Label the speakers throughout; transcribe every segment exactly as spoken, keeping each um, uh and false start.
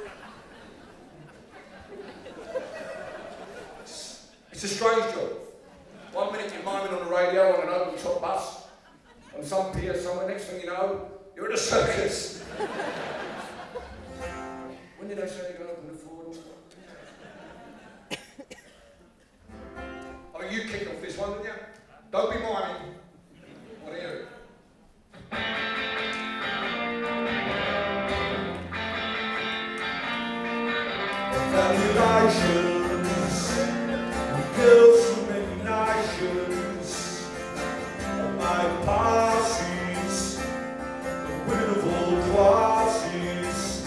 Speaker 1: It's a strange job. One minute you're miming on the radio on an open top bus, on some pier somewhere, next thing you know, you're in a circus. When did I say they're going to open the floor? Oh, you kicked off this one, didn't you? Don't be miming. I want to hear it. Congratulations, girls from many nations, and my parties, the women of all classes.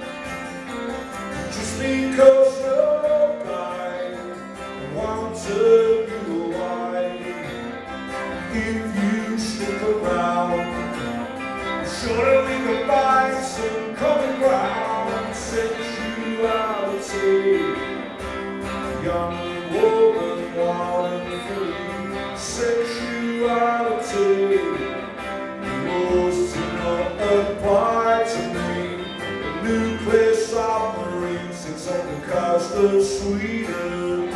Speaker 1: Just because you're a guy, I won't turn you away. If you stick around, surely we can find some common ground. Sexuality, young woman, wild and free. Sexuality, yours to not apply to me. A nuclear submarine sits on the coast of Sweden.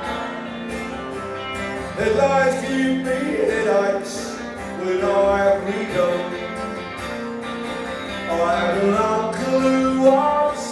Speaker 1: Headlines give me headaches when I read them. I had an uncle who was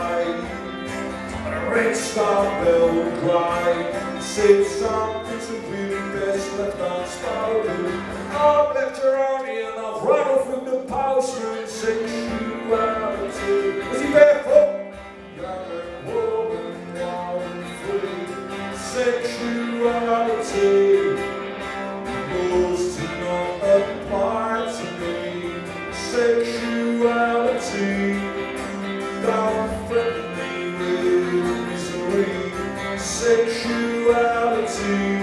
Speaker 1: red star bell cry, said something to really best left unspoken. I've left her on here and I've run off with the postman. Sexuality. Was he barefoot? Young and woman, wild and free. Sexuality. Laws do not apply to me. Sexuality. Don't threaten me with sexuality.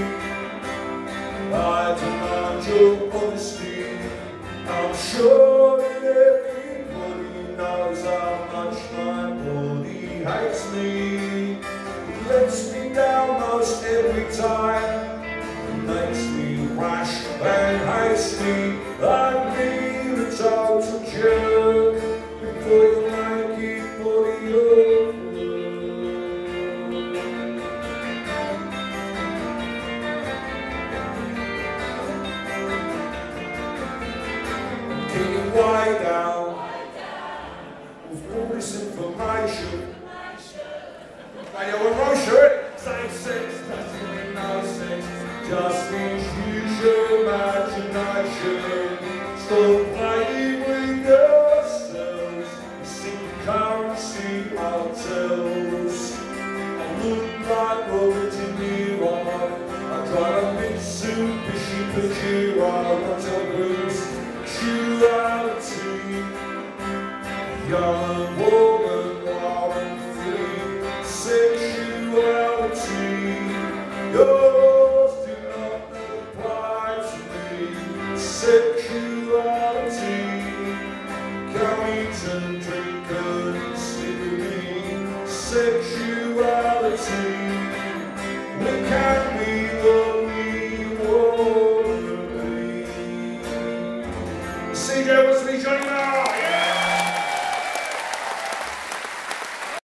Speaker 1: I demand your honesty. I'm sure that everybody knows how much my body hates me. It lets me down most every time. It makes me rash and hasty. I'd be the total jerk before you make it body over. Way down with all this information. Radio and Rocher, same sex doesn't mean no sex, just means use your imagination. Stop playing with yourselves. Sing currency hotels. I look like Robert De Niro. I drive a Mitsubishi Pajero. I tell